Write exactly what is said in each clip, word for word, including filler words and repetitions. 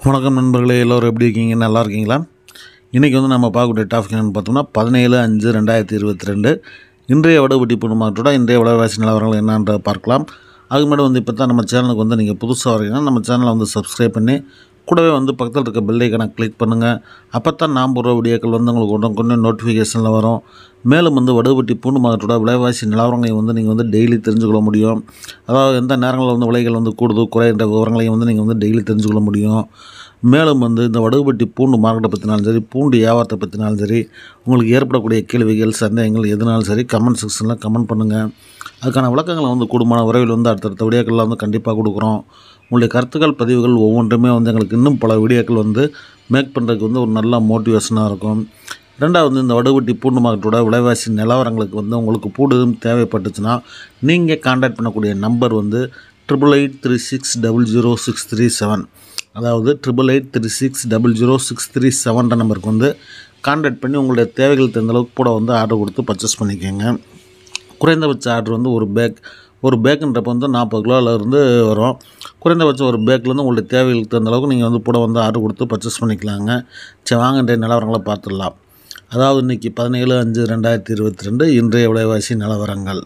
வணக்கம் நண்பர்களே, எல்லோரும் எப்படி இருக்கீங்க? நல்லா இருக்கீங்களா? இன்றைக்கி வந்து நம்ம பார்க்கக்கூடிய டாபிக் என்னென்னு பார்த்தோம்னா பதினேழு அஞ்சு ரெண்டாயிரத்தி இருபத்தி ரெண்டு இன்றைய வடவட்டி புதுமாற்றோட இன்றைய விலைவாசி நிலவரங்கள் என்னன்ற பார்க்கலாம். அதுக்கு முன்னாடி வந்து இப்போ தான் நம்ம சேனலுக்கு வந்து நீங்கள் புதுசாக வரீங்கன்னா நம்ம சேனலை வந்து சப்ஸ்கிரைப் பண்ணி கூடவே வந்து பக்கத்தில் இருக்க பெல் ஐக்கானை கிளிக் பண்ணுங்கள். அப்போ தான் நாம் போடுற வீடியோக்கள் வந்து உங்களுக்கு உடனே கொஞ்சம் நோட்டிஃபிகேஷனில் வரும். மேலும் வந்து வடுவட்டி பூண்டு மார்க்கெட்டோட விலைவாசி நிலவரங்களையும் வந்து நீங்கள் வந்து டெய்லி தெரிஞ்சுக்கொள்ள முடியும். அதாவது எந்த நேரங்களில் வந்து விலைகள் வந்து கூடுது குறைகின்ற விவரங்களையும் வந்து நீங்கள் வந்து டெய்லி தெரிஞ்சுக்கொள்ள முடியும். மேலும் வந்து இந்த வடுவட்டி பூண்டு மார்க்கெட்டை பற்றினாலும் சரி, பூண்டு வியாபாரத்தை பற்றினாலும் சரி, உங்களுக்கு ஏற்படக்கூடிய கேள்விகள் சந்தேகங்கள் எதுனாலும் சரி கமெண்ட் செக்ஷனில் கமெண்ட் பண்ணுங்கள். அதுக்கான விளக்கங்களை வந்து கூடுமான விரைவில் வந்து அடுத்தடுத்த வீடியோக்களில் வந்து கண்டிப்பாக கொடுக்குறோம். உங்களுடைய கருத்துக்கள் பதிவுகள் ஒவ்வொன்றுமே வந்து எங்களுக்கு இன்னும் பல வீடியோக்கள் வந்து மேக் பண்ணுறதுக்கு வந்து ஒரு நல்ல மோட்டிவேஷனாக இருக்கும். ரெண்டாவது வந்து இந்த வடுவட்டி பூண்டு மார்க்கெட்டோட விலைவாசி நிலவரங்களுக்கு வந்து உங்களுக்கு பூண்டும் தேவைப்பட்டுச்சுன்னா நீங்கள் கான்டாக்ட் பண்ணக்கூடிய நம்பர் வந்து triple eight three six double zero six three seven அதாவது triple eight three six double zero six three செவன்ற நம்பருக்கு வந்து கான்டாக்ட் பண்ணி உங்களுடைய தேவைகள் தெரிந்த அளவுக்கு கூட வந்து ஆர்டர் கொடுத்து பர்ச்சேஸ் பண்ணிக்கோங்க. குறைந்தபட்ச ஆர்டர் வந்து ஒரு பேக் ஒரு பேக்குன்றப்போ வந்து நாற்பது கிலோவிலேருந்து வரும். குறைந்தபட்சம் ஒரு பேக்லேருந்து உங்களுடைய தேவைகளுக்கு தகுந்த அளவுக்கு நீங்கள் வந்து கூட வந்து ஆர்டர் கொடுத்து பர்ச்சேஸ் பண்ணிக்கலாங்க. சரி, வாங்க இன்றைய நிலவரங்களை பார்த்துடலாம். அதாவது இன்றைக்கி பதினேழு அஞ்சு ரெண்டாயிரத்தி இருபத்தி ரெண்டு இன்றைய விலைவாசி நிலவரங்கள்.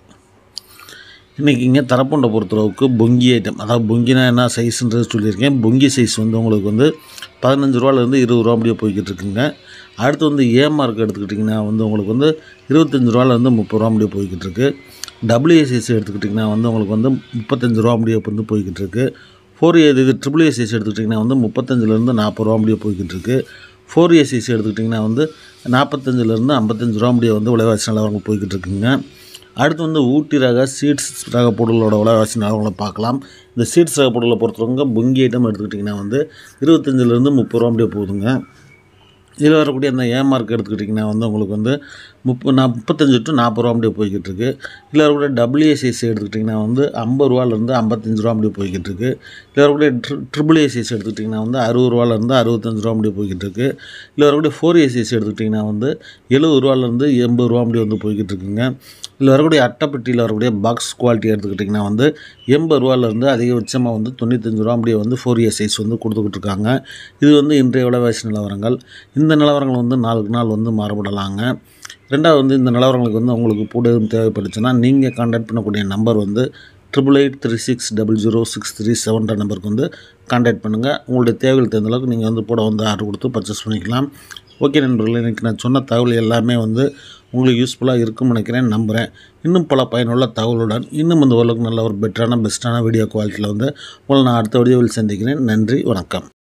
இன்றைக்கி இங்கே தரப்புண்டை பொறுத்தளவுக்கு பொங்கி ஐட்டம், அதாவது பொங்கினா என்ன சைஸுன்றது சொல்லியிருக்கேன். பொங்கி சைஸ் வந்து உங்களுக்கு வந்து பதினஞ்சு ரூபாலேருந்து இருபது ரூபா அப்படியே போய்கிட்டு இருக்குங்க. அடுத்து வந்து ஏ மார்க் எடுத்துக்கிட்டிங்கன்னா வந்து உங்களுக்கு வந்து இருபத்தஞ்சி ரூபாலேருந்து முப்பது ரூபா அப்படியே போய்கிட்டு இருக்குது. டபிள்யூஏ சைஸ் எடுத்துக்கிட்டிங்கன்னா வந்து உங்களுக்கு வந்து முப்பத்தஞ்சு ரூபா அப்படியே வந்து போய்கிட்டு இருக்குது. ஃபோர் ஏ இது ட்ரிபிள் ஏ சைஸ் எடுத்துக்கிட்டிங்கன்னா வந்து முப்பத்தஞ்சிலேருந்து நாற்பது ரூபா அப்படியே போய்கிட்டு இருக்குது. ஃபோர் ஏ சைஸ் எடுத்துக்கிட்டிங்கன்னா வந்து நாற்பத்தஞ்சிலேருந்து ஐம்பத்தஞ்சு ரூபா அப்படியே வந்து விலைவாசி நிலவரங்கள் போய்கிட்டு இருக்குங்க. அடுத்து வந்து ஊட்டி ரக சீட்ஸ் ரக பொருளோட விலைவாசி நிலவரங்களை பார்க்கலாம். இந்த சீட்ஸ் ரக பொருளை பொறுத்தவங்க பொங்கி ஐட்டம் எடுத்துக்கிட்டிங்கன்னா வந்து இருபத்தஞ்சிலேருந்து முப்பது ரூபா அப்படியே போகுதுங்க. இதில் வரக்கூடிய அந்த ஏ மார்க் எடுத்துக்கிட்டிங்கன்னா வந்து உங்களுக்கு வந்து முப்ப நான் முப்பத்தஞ்சு டு நாற்பது ரூபா அப்படியே போய்கிட்டு இருக்குது. இதில் வரக்கூடிய டபிள்யூஏ சைஸ் எடுத்துக்கிட்டிங்கன்னா வந்து ஐம்பது ரூபாலேருந்து ஐம்பத்தஞ்சு ரூபா அப்படியே போய்கிட்டு இருக்குது. இதில் வரக்கூடிய ட்ரி ட்ரிபிள் ஏ சைஸ் எடுத்துக்கிட்டிங்கன்னா வந்து அறுபது ரூபாலேருந்து அறுபத்தஞ்சு ரூபா அப்படியே போய்கிட்டு இருக்குது. இதில் வரக்கூடிய ஃபோர் ஏ சைஸ் எடுத்துக்கிட்டிங்கன்னா வந்து எழுபது ரூபாலேருந்து எண்பது ரூபா அப்படியே வந்து போய்கிட்டு இருக்குங்க. இதில் வரக்கூடிய அட்டைப்பெட்டியில் வரக்கூடிய பாக்ஸ் குவாலிட்டி எடுத்துக்கிட்டிங்கன்னா வந்து எண்பது ரூபாலேருந்து அதிகபட்சமாக வந்து தொண்ணூத்தஞ்சு ரூபா அப்படியே வந்து ஃபோர் ஏ சைஸ் வந்து கொடுத்துக்கிட்டு இருக்காங்க. இது வந்து இன்றைய விலைவாசி நிலவரங்கள். இந்த நிலவரங்கள் வந்து நாளுக்கு நாள் வந்து மாறுபடலாங்க. ரெண்டாவது வந்து இந்த நிலவரங்களுக்கு வந்து உங்களுக்கு பூண்டும் தேவைப்பட்டுச்சுன்னா நீங்கள் கான்டாக்ட் பண்ணக்கூடிய நம்பர் வந்து triple eight three six double zero six three செவன்ற நம்பருக்கு வந்து கான்டாக்ட் பண்ணுங்கள். உங்களுடைய தேவைகள் தகுந்த அளவுக்கு நீங்கள் வந்து கூட வந்து ஆர்டர் கொடுத்து பர்ச்சேஸ் பண்ணிக்கலாம். ஓகே நண்பர்களே, இன்றைக்கி நான் சொன்ன தகவல் எல்லாமே வந்து உங்களுக்கு யூஸ்ஃபுல்லாக இருக்கும்னு நினைக்கிறேன், நம்புகிறேன். இன்னும் பல பயனுள்ள தகவலுடன் இன்னும் இந்த ஓரளவுக்கு நல்ல ஒரு பெட்டரான பெஸ்ட்டான வீடியோ குவாலிட்டியில் வந்து உங்களை நான் அடுத்த வீடியோவில் சந்திக்கிறேன். நன்றி, வணக்கம்.